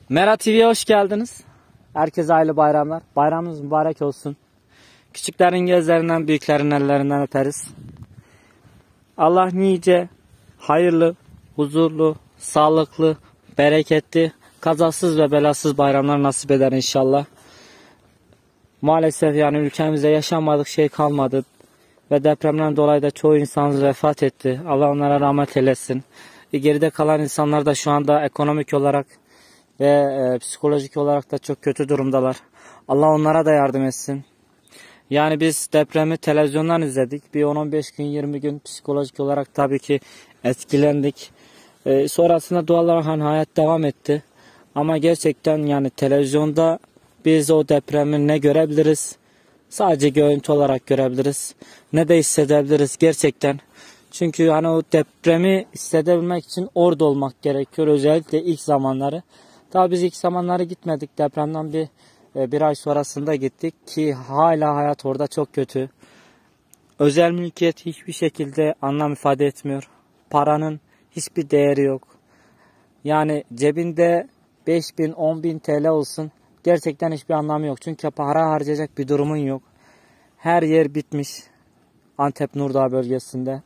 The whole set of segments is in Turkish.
Mera TV'ye hoş geldiniz. Herkese hayırlı bayramlar. Bayramınız mübarek olsun. Küçüklerin gözlerinden, büyüklerin ellerinden öperiz. Allah nice, hayırlı, huzurlu, sağlıklı, bereketli, kazasız ve belasız bayramlar nasip eder inşallah. Maalesef yani ülkemizde yaşanmadık şey kalmadı. Ve depremden dolayı da çoğu insanımız vefat etti. Allah onlara rahmet eylesin. Geride kalan insanlar da şu anda ekonomik olarak ve psikolojik olarak da çok kötü durumdalar. Allah onlara da yardım etsin. Yani biz depremi televizyondan izledik. Bir 10-15 gün 20 gün psikolojik olarak tabii ki etkilendik. Sonrasında doğal olarak hayat devam etti. Ama gerçekten yani televizyonda biz o depremi ne görebiliriz? Sadece görüntü olarak görebiliriz. Ne de hissedebiliriz gerçekten. Çünkü hani o depremi hissedebilmek için orada olmak gerekiyor. Özellikle ilk zamanları. Tabii biz ilk zamanları gitmedik. Depremden bir ay sonrasında gittik ki hala hayat orada çok kötü. Özel mülkiyet hiçbir şekilde anlam ifade etmiyor. Paranın hiçbir değeri yok. Yani cebinde 5.000 10.000 TL olsun gerçekten hiçbir anlamı yok. Çünkü para harcayacak bir durumun yok. Her yer bitmiş. Antep Nurdağ bölgesinde.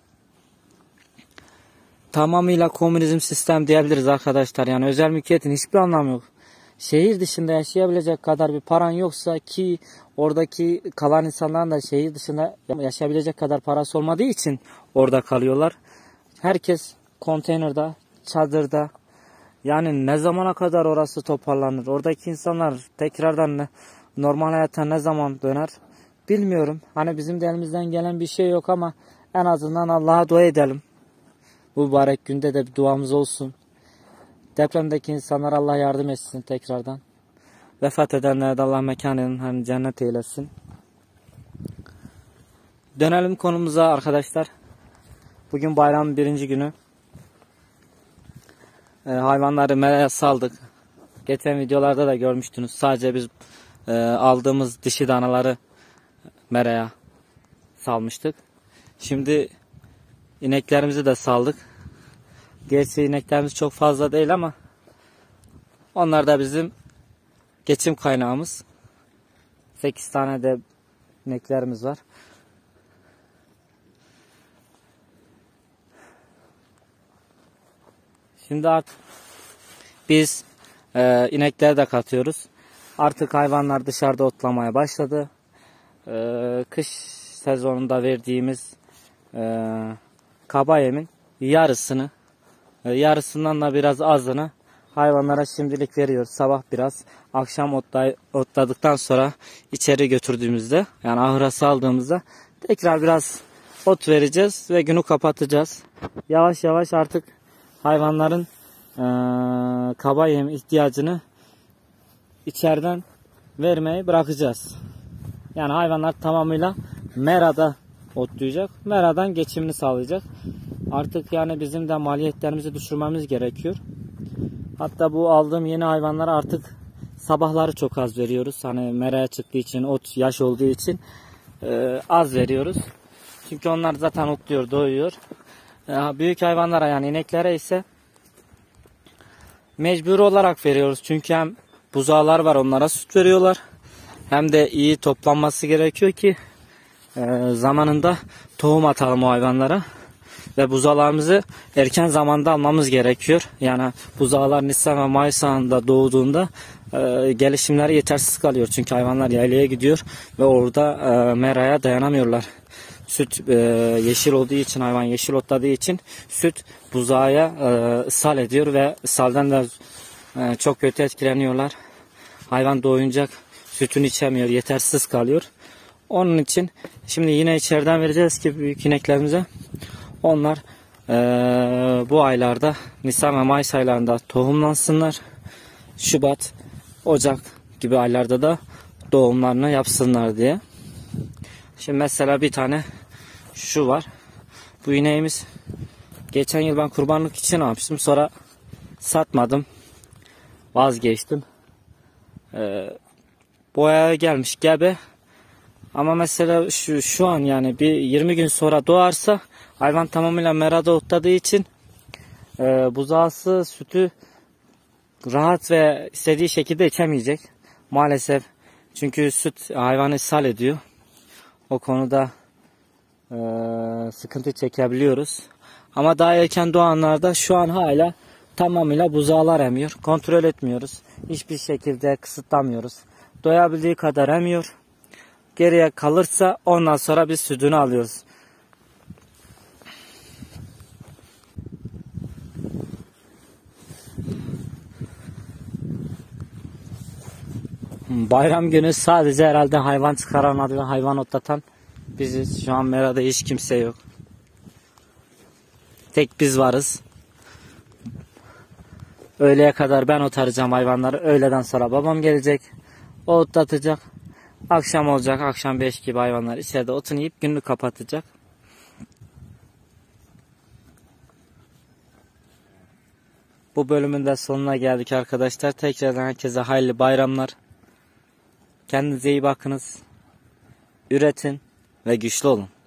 Tamamıyla komünizm sistem diyebiliriz arkadaşlar. Yani özel mülkiyetin hiçbir anlamı yok. Şehir dışında yaşayabilecek kadar bir paran yoksa ki oradaki kalan insanların da şehir dışında yaşayabilecek kadar parası olmadığı için orada kalıyorlar. Herkes konteynerde, çadırda. Yani ne zamana kadar orası toparlanır? Oradaki insanlar tekrardan normal hayata ne zaman döner? Bilmiyorum. Hani bizim de elimizden gelen bir şey yok ama en azından Allah'a dua edelim. Bu mübarek günde de bir duamız olsun. Depremdeki insanlara Allah yardım etsin tekrardan. Vefat edenlere de Allah mekanını cennet eylesin. Dönelim konumuza arkadaşlar. Bugün bayramın birinci günü. Hayvanları meraya saldık. Geçen videolarda da görmüştünüz. Sadece biz aldığımız dişi danaları meraya salmıştık. Şimdi ineklerimizi de saldık. Gerçi ineklerimiz çok fazla değil ama onlar da bizim geçim kaynağımız. 8 tane de ineklerimiz var. Şimdi artık biz inekleri de katıyoruz. Artık hayvanlar dışarıda otlamaya başladı. Kış sezonunda verdiğimiz kaba yemin yarısından da biraz azını hayvanlara şimdilik veriyoruz. Sabah biraz, akşam otladıktan sonra içeri götürdüğümüzde yani ahıra saldığımızda tekrar biraz ot vereceğiz ve günü kapatacağız. Yavaş yavaş artık hayvanların kaba yem ihtiyacını içeriden vermeyi bırakacağız. Yani hayvanlar tamamıyla merada otlayacak. Meradan geçimini sağlayacak. Artık yani bizim de maliyetlerimizi düşürmemiz gerekiyor. Hatta bu aldığım yeni hayvanlara artık sabahları çok az veriyoruz. Hani meraya çıktığı için, ot yaş olduğu için az veriyoruz. Çünkü onlar zaten otluyor, doyuyor. Büyük hayvanlara yani ineklere ise mecbur olarak veriyoruz. Çünkü hem buzağlar var, onlara süt veriyorlar. Hem de iyi toplanması gerekiyor ki zamanında tohum atalım o hayvanlara. Ve buzağlarımızı erken zamanda almamız gerekiyor. Yani buzağlar Nisan ve Mayıs ayında doğduğunda gelişimleri yetersiz kalıyor. Çünkü hayvanlar yaylaya gidiyor ve orada meraya dayanamıyorlar. Süt yeşil olduğu için, hayvan yeşil otladığı için süt buzağa ishal ediyor ve ishalden de çok kötü etkileniyorlar. Hayvan doğunca sütünü içemiyor, yetersiz kalıyor. Onun için şimdi yine içeriden vereceğiz ki büyük ineklerimize. Onlar bu aylarda Nisan ve Mayıs aylarında tohumlansınlar. Şubat, Ocak gibi aylarda da doğumlarını yapsınlar diye. Şimdi mesela bir tane şu var. Bu ineğimiz geçen yıl ben kurbanlık için almıştım. Sonra satmadım. Vazgeçtim. Boyaya gelmiş gebe. Ama mesela şu an yani bir 20 gün sonra doğarsa hayvan tamamıyla merada otladığı için buzağısı sütü rahat ve istediği şekilde içemeyecek. Maalesef. Çünkü süt hayvanı ishal ediyor. O konuda sıkıntı çekebiliyoruz. Ama daha erken doğanlarda şu an hala tamamıyla buzağlar emiyor. Kontrol etmiyoruz. Hiçbir şekilde kısıtlamıyoruz. Doyabildiği kadar emiyor. Geriye kalırsa ondan sonra biz sütünü alıyoruz. Bayram günü sadece herhalde hayvan çıkaran ve hayvan otlatan biziz. Şu an merada hiç kimse yok. Tek biz varız. Öğleye kadar ben otaracağım hayvanları. Öğleden sonra babam gelecek. O otlatacak. Akşam olacak. Akşam 5 gibi hayvanlar içeride otunu yiyip gününü kapatacak. Bu bölümün de sonuna geldik arkadaşlar. Tekrardan herkese hayırlı bayramlar. Kendinize iyi bakınız. Üretin ve güçlü olun.